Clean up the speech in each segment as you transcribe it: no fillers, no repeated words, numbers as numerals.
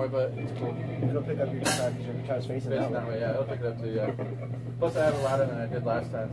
anymore, but it's cool. It'll pick up your guitar because your guitar's facing that That way. way, yeah, it'll pick it up too, yeah. Plus I have a louder than I did last time.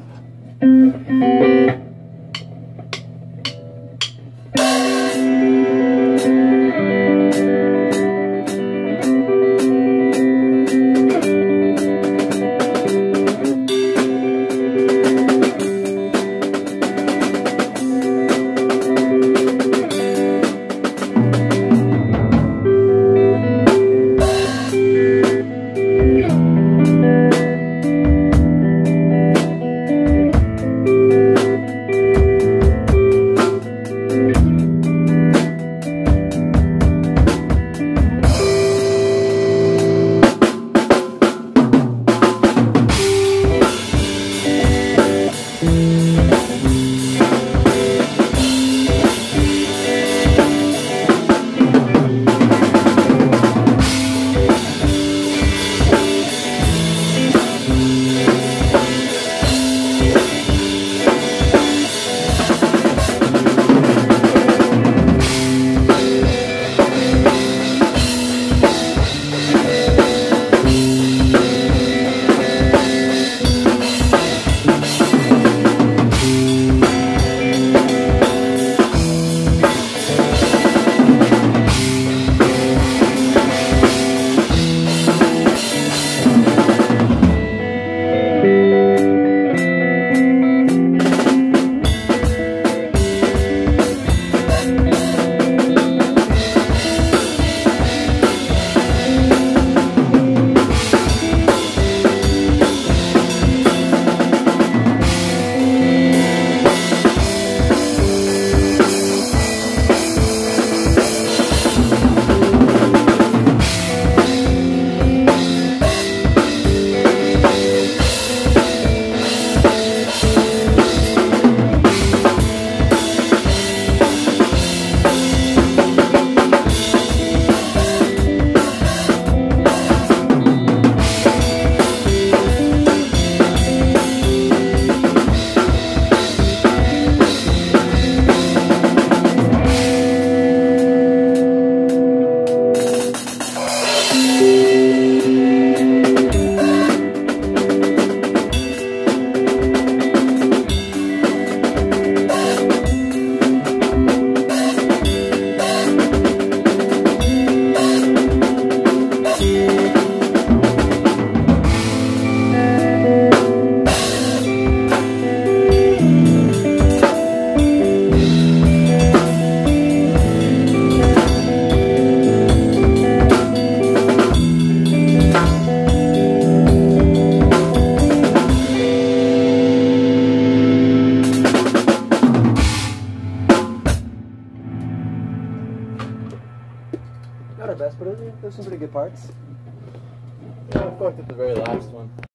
Not our best, but there's some pretty good parts. Yeah, I fucked up the very last one.